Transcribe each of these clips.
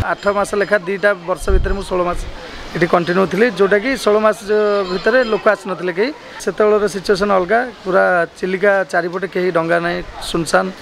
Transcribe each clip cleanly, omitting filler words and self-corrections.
8 मास लेखा 2टा वर्ष भितर मु 16 मास ये कंटिन्यू थी जोटा कि 16 मास भितर लोक आस नथिले कहीं से सिचुएसन अलग पूरा चिलिका चारिपटे कहीं डंगा ना सुनसान।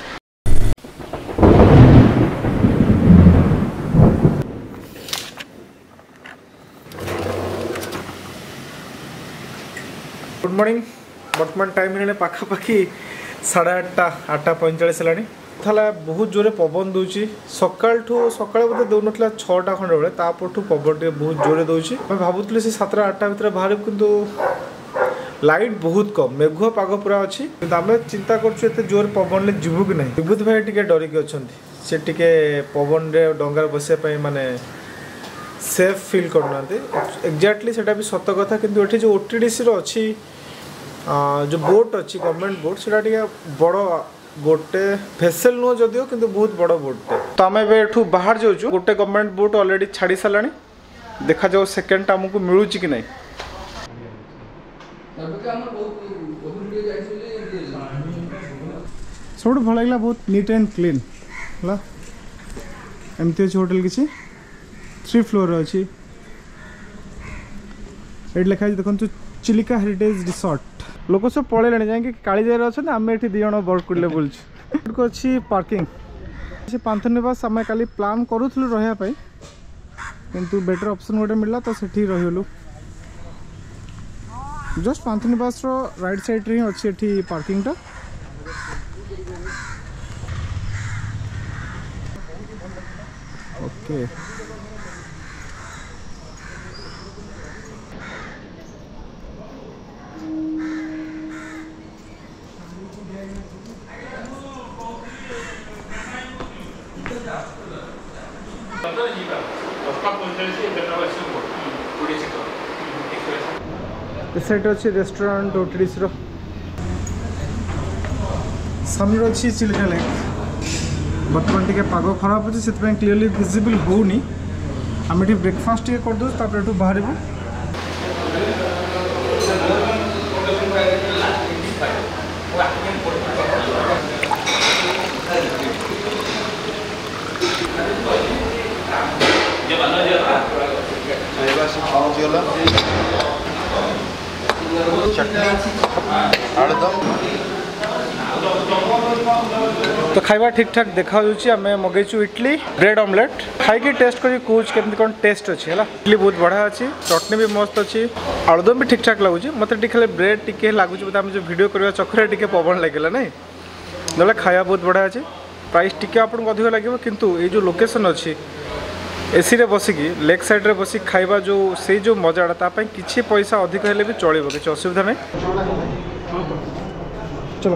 गुड मॉर्निंग बर्तमान टाइम है पाखापाखि 8:30 8:45 है थाला बहुत जोरे पवन दूची सकाल बोधे दौन 6टा खंडे बेले तापठू पवन टे बहुत जोरे दूची मैं भावुली से 7 8टा भितर बाहर किंतु लाइट बहुत कम मेघुआ पाग पूरा अच्छी किंतु आम चिंता करते जोर पवन जीवु कि नहीं। विभूत भाई टे डरिक अच्छा से टे पवन रे डंगार बसवाई माने सेफ फील करना एक्जाक्टली सेटा भी सत कथा किंतु एठी जो ओटीडीसी रो अच्छी जो बोट अच्छी गवर्नमेंट बोट से बड़ गोटे भेसेल नुह जदिव कि बहुत बड़ बोटे तो आम एठू बाहर जाऊँ गोटे गवर्नमेंट बोट ऑलरेडी छाड़ी सारा देखा जाओ सेकेंड आमको मिलूँ कि नहीं। सब भल लगे बहुत नीट एंड क्लीन है एमती अच्छे होटेल किसी 3 फ्लोर अच्छी ये लिखाई देखो चिलिका हेरिटेज रिसोर्ट लोक सब पलैले जाए कालीजाई अच्छा आम ये 2 जन बरकुड़े बुलूँ अच्छी पार्किंग से पांथनिवास आम काली प्लान करूँ रही किंतु बेटर ऑप्शन गोटे मिलला तो सेठी रहीगलु जस्ट पांथनिवास राइट साइड रे अच्छी एठी पार्किंग टा ओके साइड अच्छी रेस्टोरेंट ओटीडीसी सामने अच्छी चिलिका लेक बर्तमान टे पाग खराब अच्छे से क्लीयरली विजिबल होनी आम ये ब्रेकफास्ट टे करदे बाहर तो खाइबा ठीक ठाक देखा आम मगेचु इडली ब्रेड ऑमलेट खाई टेस्ट करी कौच केमती कौन टेस्ट अच्छी है इडली बहुत बढ़िया अच्छी चटनी भी मस्त अच्छी आलुदम भी ठीक ठाक लगुच मत खाली ब्रेड टी लगुच आम जो वीडियो करवा चक्कर टे पवन लगे ना ना खाया बहुत बढ़िया अच्छी प्राइस टी आपको अधिक लगे किंतु ये जो लोकेशन अच्छी एसी रे बसिकी लेग साइड रे बसिक खाइबा जो से जो मजाटा तापाई किछि पैसा अधिक हेले भी चलिबो किछि असुविधा नहीं। चलो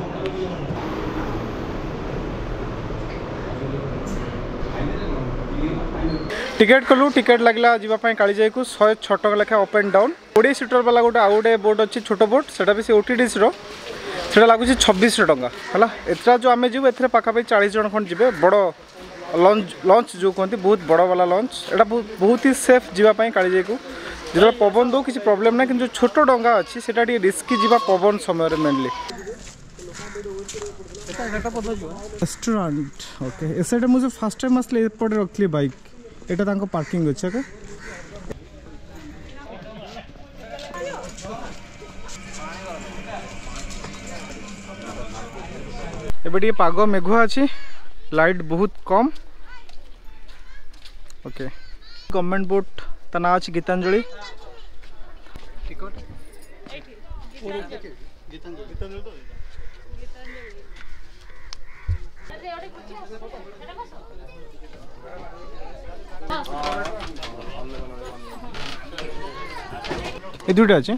टिकेट कलु टिकेट लगला जीवाई कालीजाई को 106 टका लेखा अप एंड डाउन 20 सीटर वाला गोटे आउ गोटे बोट अच्छी छोट बोट सेटा भी से ओटीडीसी रो सेटा लगुच 26 टका है एथरा जो आम जीव ए पाखापाखि 40 जन खंड जी बड़ लंच जो कहते बहुत बड़ वाला लंच एटा बहुत ही सेफ जीवाई कालीजाई को जो पवन दो किसी प्रॉब्लम ना कि छोट डंगा अच्छी सेटा रिस्की जीवा पवन समय मेनली रेस्टोरेंट ओके ए साइड मुझे फर्स्ट टाइम आसले एपटे रखली बाइक एटा तांको पार्किंग अच्छे ओके एबे पाग मेघुआ अच्छी लाइट बहुत कम ओके गवर्नमेंट बोट ता ना अच्छी गीतांजलि ये दुटा अच्छे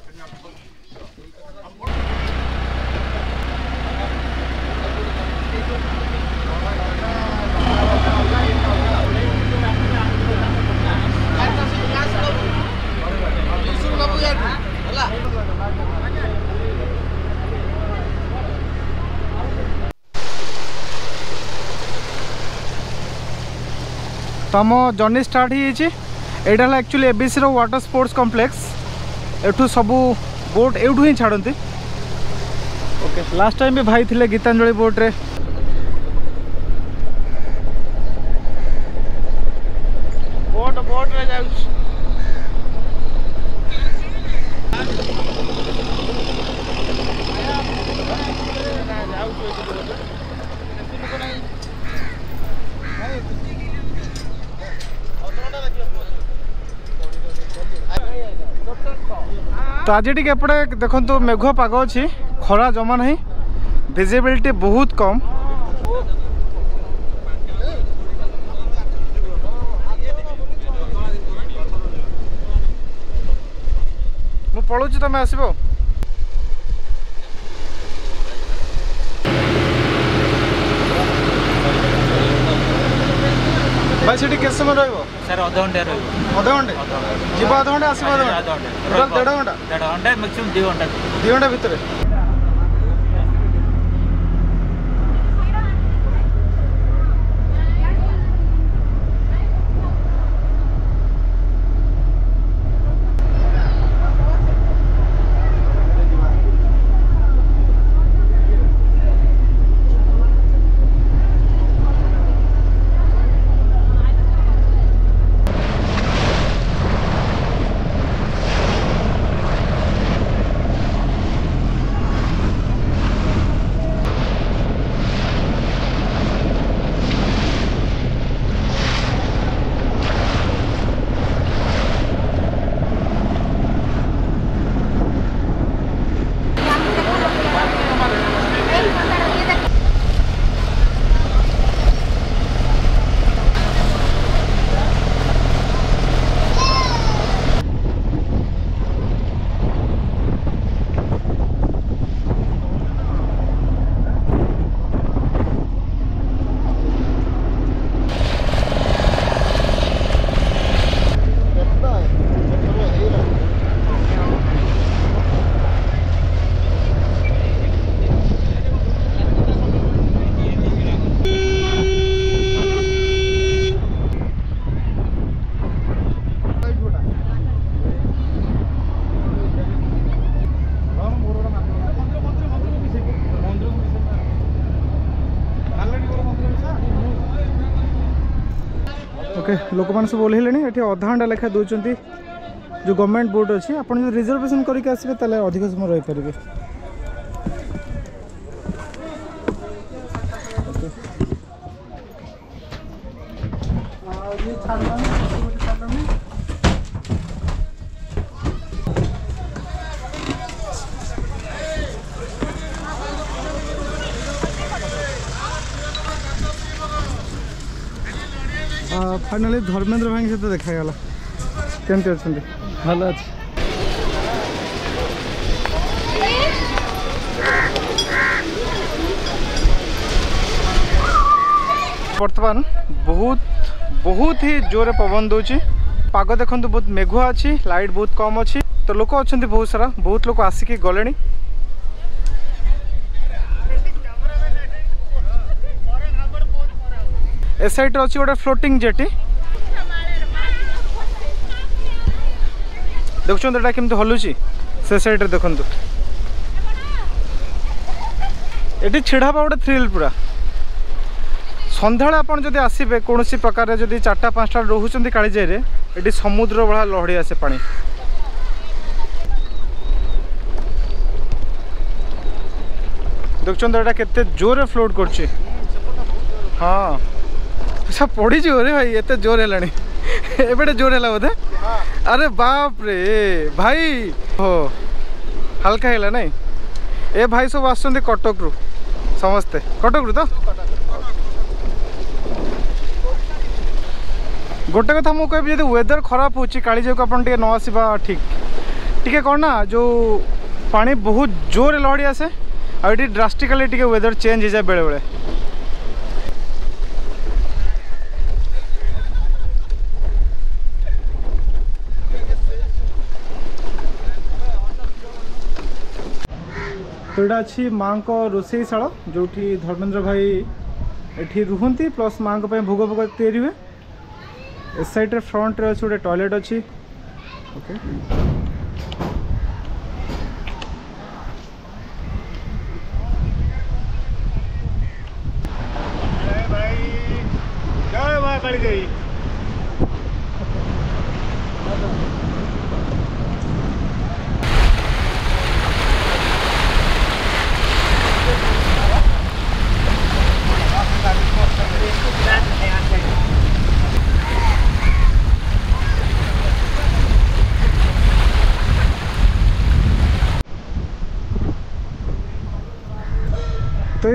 तो आम जर्नी स्टार्ट होटा एक्चुअली एबीसी रो वाटर स्पोर्ट्स कॉम्प्लेक्स एठू सबू बोट एठू ही छाड़ती ओके लास्ट टाइम भी भाई थे गीतांजलि बोट रे तो आज टी एपटे देखो मेघुआ पाग अच्छी खरा जमा ना विजिबिलिटी बहुत कम मु पलूची तुम आसब भाई से के समय सर अध घंटे अध घंटे जीव अध घंटे आसब अध घंटे 1.5 घंटा 1.5 घंटा मैक्सिमम 2 घंटा 2 घंटा भितर ओके लोक मैंने सब ओल्ले ये अधा घंटा लेखा दूसरी जो गवर्नमेंट बोर्ड अच्छी आप रिजर्वेशन करके आसबे ताले अधिक समय रही पारे फाइनाली धर्मेंद्र भाई सहित देखागला केमती अच्छा भल अच्छे बर्तमान बहुत बहुत ही जोरे पवन दूची पाग देखो बहुत मेघुआ अच्छी लाइट बहुत कम अच्छी तो लोक अच्छा बहुत सारा बहुत लोग आसिक गले ए साइड अच्छी गोटे फ्लोटिंग जेटी देखुं केमती हलुची से साइड रे देखु ये छिड़ा गोटे थ्रिल पूरा सन्ध्या आपड़ जब आसबे कौन प्रकार जब 4-5टा रोचे कालीजाई ये समुद्र भाया लहड़ी आसे पानी देखुं यहाँ केते जोरे फ्लोट कर हाँ सब पड़ी रे भाई एत जोर है एबे जोर है बोधे अरे बाप रे भाई हो हल्का है नहीं ए भाई सब आस कटक रु समस्ते कटक रु तो गोटे कथा मुझे कहबी जब वेदर खराब होची कालीजाई को अपन न आसवा ठीक टी कौन ना जो पानी बहुत जोर लहड़ी आसे आ ड्रास्टिकली टी वेदर चेंज हो जाए बेले बेले तो यहाँ अच्छी माँ को रोषेईशाला जो धर्मेंद्र भाई ये रुहती प्लस माँ को भोग भोग तैयारी हुए इस साइड रे फ्रंट रे गोटे टॉयलेट अच्छी ओके जय मां कालीजाई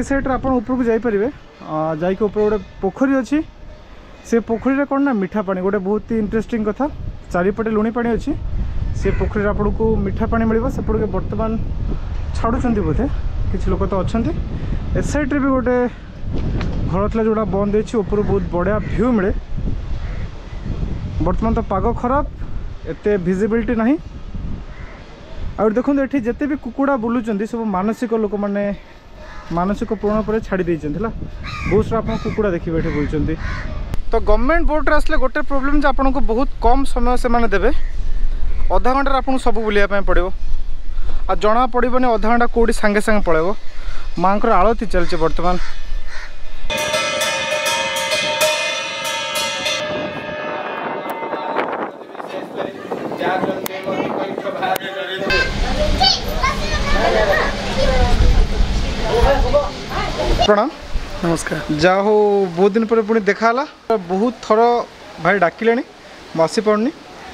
से सैड्रे आप उपरको जापर जाइए ऊपर गोटे पोखरी अच्छी से पोखरी कौन ना मीठा पानी गोटे बहुत ही इंटरेस्टिंग कथा चारिपटे लुणी पानी अच्छी से पोखरी आपन को मीठा पानी मिल सेपटे बर्तमान छाड़ुंट बोधे किसी लोग तो अच्छा ए साइड्रे भी गोटे घर था जोड़ा बंद है ऊपर बहुत बढ़िया व्यू मिले बर्तमान तो पाग खराब एत विजिबिलिटी ना आ देखो ये जिते भी कुकुड़ा बुलूँ सब मानसिक लोक मैंने मानसिक पूर्ण पर छाड़ी देते बहुत सारा आप कुकुड़ा देखिए ये बुलूँ तो गवर्नमेंट बोर्ड आसले गोटे प्रोब्लेम जे आपको बहुत कम समय से मैंने देवे अधा घंटे आपको सब बुलाया पड़ो आ जना पड़ोनी अधा घंटा कौटी सांगे सांगे पलैब माँ को आलती चलती बर्तमान प्रणाम नमस्कार जा हो बहुत दिन पर पुणी देखा बहुत थर भाई डाकिले आसी पानी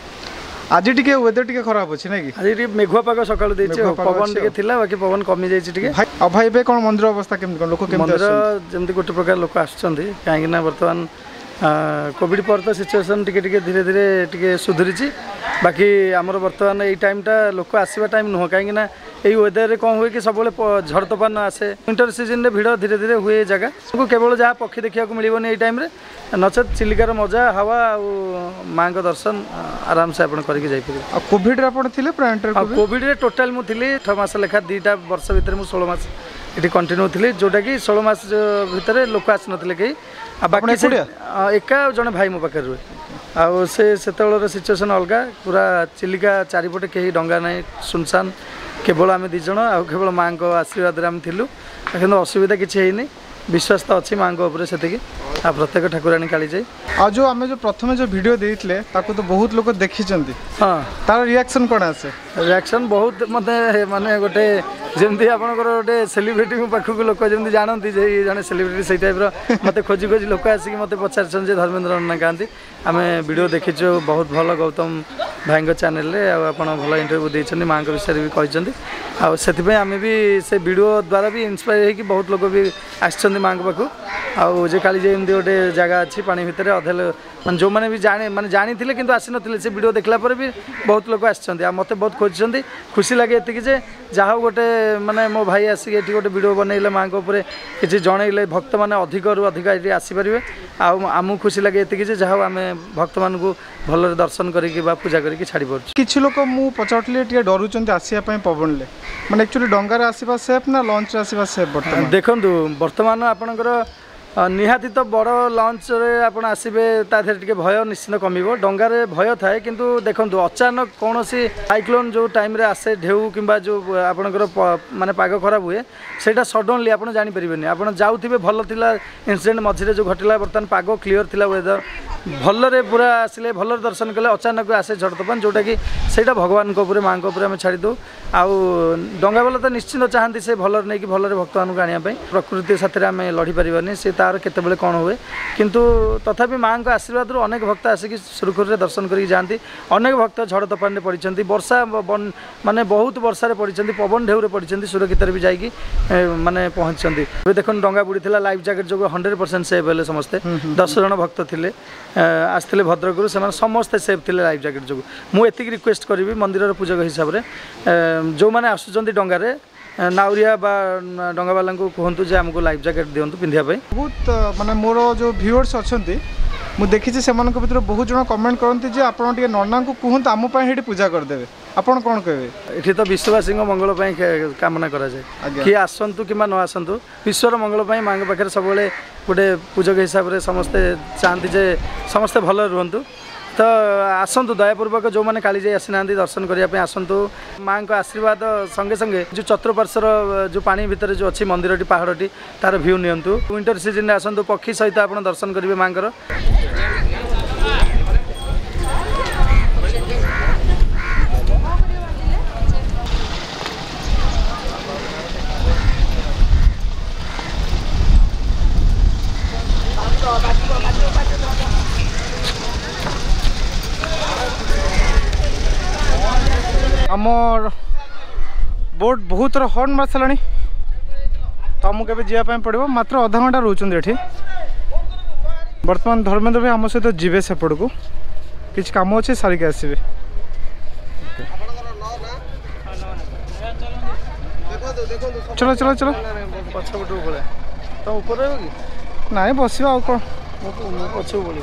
आज टी वेदर टी खराब अच्छे ना कि आज मेघुआ पाग सकाल पवन टे बाकी पवन कमी जाए भाई भाई कौन मंदिर अवस्था केमती लोक मंदिर जमी गोटे प्रकार लोक आसुँच कहीं बर्तमान कोविड पर तो सिचुएसन टिके धीरे धीरे टिके सुधरी बाकी आमर बर्तमान ये टाइमटा लोक आसवा टाइम नुह कहीं यही वेदर कौन हुए कि सब झड़ तोफान आसे विंटर सीजन रे भिड़ धीरे धीरे हुए जगह केवल जहाँ पक्षी देखा मिलनी टाइम नचेत चिलिकार मजा हवा माँ का दर्शन आराम से आप करके कोविड कोविड टोटाल मुझे 6 मास लेखा 2टा वर्ष भितर मुझे 16 मास ये कंटिन्यू थी जोटा कि 16 मास भितर लोक आसी ना कहीं बाकी एका जड़े भाई मो पाखे रुए आउ से सिचुएसन अलग पूरा चिलिका चारिपटे कहीं डंगा ना सुनसान केवल आम 2 जन आ केवल माँ को आशीर्वाद आम थिलु कि असुविधा किसी है विश्वास तो अच्छी माँ को से आ प्रत्येक ठाकुराणी काली जाए आ जो आम जो प्रथम जो वीडियो देते तो बहुत लोग देखी हाँ तार रिएक्शन कौन आसे रिएक्शन बहुत मत माने गोटे जमी आप गोटे सेलिब्रिटी पाखक लोक जमी जानती जड़े सेलिब्रिटी से टाइप मत खोजी खोजी लोक आसिक मत पचार धर्मेंद्र नन्ना कहती आम वीडियो देखीचु बहुत भल गौतम भाई चैनल आप भल इंटरव्यू देते माँ विषय भी कहते आम भी से वीडियो द्वारा भी इन्स्पायर हो बहुत लोग भी आसछन्ति माँ पाखु आउ जे काली जे एमती गोटे जगह अच्छी पानी भितर अधे मैं जो मैंने भी जाने माने जानी थे कि आसी नथिले से वीडियो देखला पर भी बहुत लोग आसछन्ति आ मते बहुत खोजछन्ति खुशी लगे एतिक जे जहाँ गोटे माने मो भाई आसिक एठी गोटे वीडियो बनैले माँ को ऊपर किसी जनइले भक्त मैंने अधिक रु अधिक ये आसीपारे आमको खुशी लगे एतिक जे जहाँ आम भक्त मान को भल दर्शन करके पूजा करके छाड़ी पार्छ किसी लोग मु पचारुली टे डरुचंती आसिया पवन ले माने एक्चुअली डंगार आसीबा सेफ ना लॉन्च आसीबा सेफ बर्तमान देखंतु बर्तमान आपनकर निहाती तो बड़ लंच रे आप आसबे टे भय निश्चित कमिबो डंगारे भय थाए किंतु देखंतु अचानक कौन साइक्लोन जो टाइम रे आसे ढेउ किंबा जो आपनकर माने पाग खराब हुए सेटा सडनली आप जानि परिबेनी आप जाउथिबे भल थिला इंसिडेंट मझिरे जो घटिला बर्तमान पाग क्लियर थिला वेदर भलरे पूरा आसिले भल दर्शन कले अचानक आसे झड़ तोफान जोटा कि सेटा भगवान को ऊपर माँ को ऊपर आम छाड़ी दो आउ डंगा वाला तो निश्चित चाहती से भलर नहीं कि भलरे भक्त मान को आने प्रकृति साथ आम लड़ी पार्बानी से तार केतबेले कौन हुए किंतु तथापि माँ को आशीर्वाद अनेक भक्त आसिक सुरखुरी दर्शन करके जाती अनेक भक्त झड़ तोफान में पड़ी वर्षा माने बहुत वर्षा पड़ी पवन ढेउ पड़ी सुरक्षित भी जाकि माने पहुँचती देखो डंगा बुड़ी था लाइफ जैकेट जो 100% सेफ है समस्ते 10 जन भक्त थे आसते भद्रक से समस्ते सेफ थे लाइफ जैकेट जो मुझे रिक्वेस्ट करी मंदिर पूजक हिसाब से जो मैंने आसुँच डंगारे नाउरिया बा डंगा वाला को कहतु जे आमको लाइफ जैकेट दिंतु पिंधापी बहुत माने मोर जो व्यूअर्स अच्छा मुझे देखी से भर बहुत जन कमेंट करते जे आप नन्ना को कहतु आम पूजा करदे आपन कौन कहे ये तो विश्ववासी मंगल कामना करा जाए किए आसतु कि न आसतु विश्वर मंगल माँ पाखे सब गोटे पूजक हिसाब से समस्ते चाहती जे समस्ते भल रुहतु तो आसतु दयापूर्वक जो मैंने काली जाई आसी ना दर्शन करने आसतु माँ को आशीर्वाद संगे संगे जो चतुर्पार्श्वर जो पानी भितर जो अच्छी मंदिर पहाड़ी तार भ्यू नियंतु विंटर सीजन में आसतु पक्षी सहित आप दर्शन करेंगे माँ को आमर बोट बहुत हॉर्न मार सारे तुमको केबे जीवा पड़ो मात्र आधा घंटा रोचंद एठी वर्तमान धर्मेंद्र भाई आम सहित जीवे सेपट को किछ काम अच्छे सारिक आसबे चलो चलो चलो पछपटू पड़े तुम ऊपर रहो कि ना बस आउ कौन पछू बोल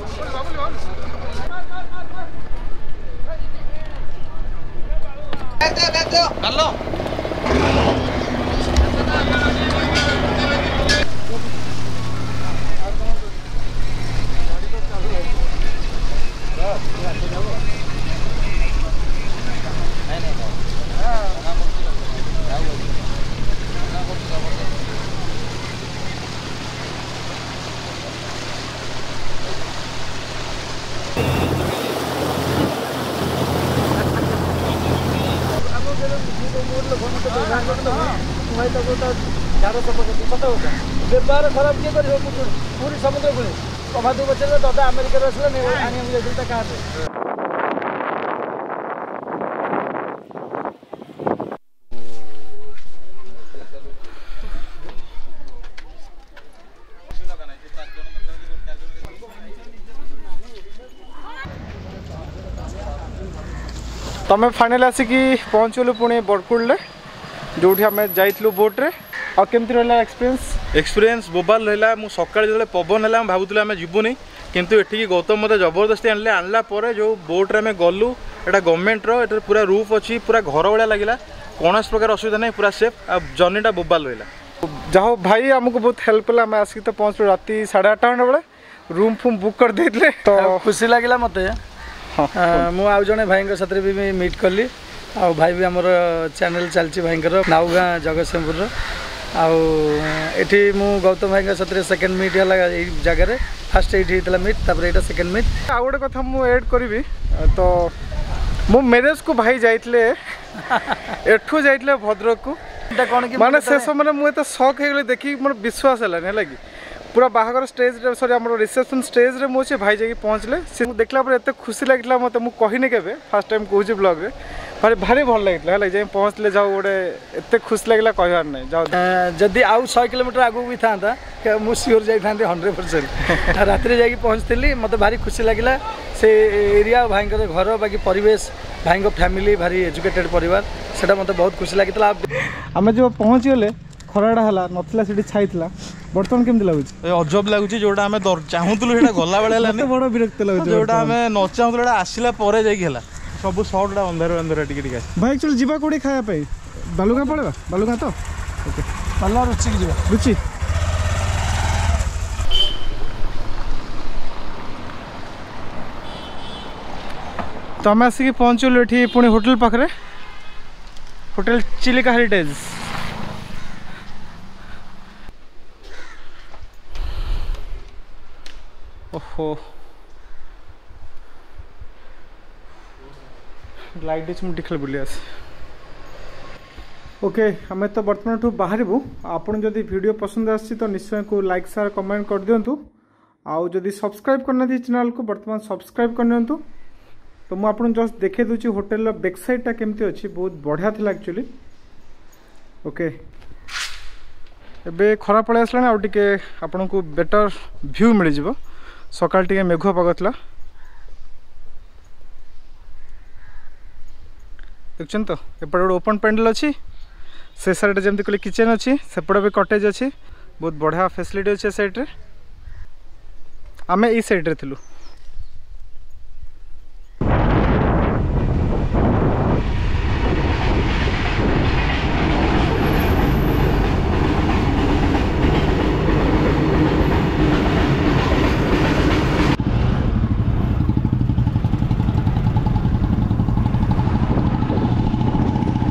व्यवहार खराब किए कर पूरी समुद्र कूल कमाधु बच्चे दादा अमेरिका आने तमें फाइनाल आसिकी पहुँचलु पुणी बरकुल जो आम जाइलु बोट्रे और केमती रहा एक्सपीरियंस बोबाल रहा मु सकाଳେ जो पवन है भावुल आम जीवनी किंतु एठिकी गौतम मत जबरदस्ती आणला जो बोट्रे आम गलु एटा गवर्नमेंट रो पूरा रूफ अच्छी पूरा घर भाया लगे कौन प्रकार असुविधा नहीं पूरा सेफ आ जर्नीटा बोबाल रहा जहाँ भाई आमको बहुत हेल्प कला आम आसिक तो पहुँचलु राति 8:30 बेले रूम फूम बुक कर देते तो खुशी लगे मत मु आउ जने भाई साथ भी मीट कली आ भाई भी आमर चैनल चलती भाई नाउगाँ जगतसिंहपुर आठी मु गौतम भाई साथ सेकेंड मीट है जगह फास्ट ये मीट तापर यहाँ सेकेंड मीट आ गोटे कथा मु ऐड करी तो मो मैरेज को भाई जाइए एठू जाइए भद्रक को कौन कि माने से समय मुझे शक हो गली देखिए मोर विश्वास है लगी पूरा बाहागर स्टेज सॉरी आम रिसेप्शन स्टेज रे मुझे भाई जाकि पहुँचले सी देखला एत खुशी लगे मत मुझे कहनी के फास्ट टाइम कहूँ ब्लॉग रे भारी भारी भल लगे जाए पहुँचले जाओ गोटे एत खुशी लगे कहबार नहीं जाओ जदि आउ 100 किलोमीटर आगू भी था मुझे सियोर जाता 100% रात जाकि पहुँचती मत भारी खुशी लगे से एरिया भाई घर बाकी परिवेश भाई फैमिली भारी एजुकेटेड परिवार से मत बहुत खुशी लगी आम जो पहुँची गले खराटा है नाला से छाई बर्तमान केमती लगुच अजब लगुच जोटा आम चाहूलु गला बेले बड़ विरक्त लगे जोटा आम न चाहूल आसला जाइए सब सर्ट अंधार अंधार टी भाई एक्चुअली जीवा कौड़ी खाया बालुगा पड़ेगा बालुगा तो ओके भल रुचि की जीवा रुचि तो आम आसिक पहुँचलु ये पुणी होटेल पाखे होटेल चिलिका हेरिटेज ओहो लाइट मुझे बुले आस ओके हमें तो बर्तमान ठू बाहरबू आपन जदि वीडियो पसंद आसी तो निश्चय को लाइक शेयर कमेंट कर दिंतु आउ जदि सब्सक्राइब करना चैनल को बर्तमान सब्सक्राइब कर दिंतु तो मुझे आपन जस्ट देखे दूची होटेल बैक साइडटा केमती अच्छी बहुत बढ़िया था एक्चुअली ओके एबे खरा पड़े आसला आउ टिके आपन को बेटर व्यू मिल जिवो सकाल टिके मेघुआ पाग था देखते तो एपटे गोटे ओपन पेंडल अच्छी से साइड जमी कहले किचेन अच्छी सेपटे भी कटेज अच्छी बहुत बढ़िया फैसिलिटी अच्छे साइड रे आमे ई साइड रे थिलु।